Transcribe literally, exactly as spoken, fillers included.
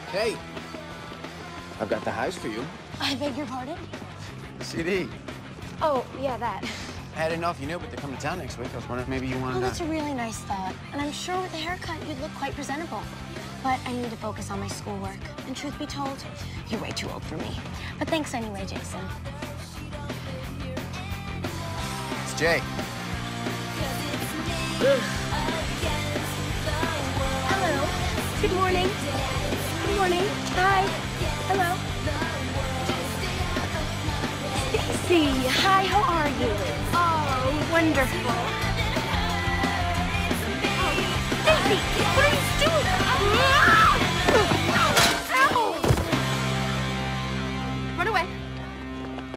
Hey, I've got the highs for you. I beg your pardon? C D. Oh, yeah, that. I didn't know if you knew, but they're coming to town next week. I was wondering if maybe you wanted Oh, to... that's a really nice thought. And I'm sure with a haircut, you'd look quite presentable. But I need to focus on my schoolwork. And truth be told, you're way too old for me. But thanks anyway, Jason. It's Jay. Hello. Good morning. Good morning. Hi. Hello. Stacy. Hi, how are you? Oh, wonderful.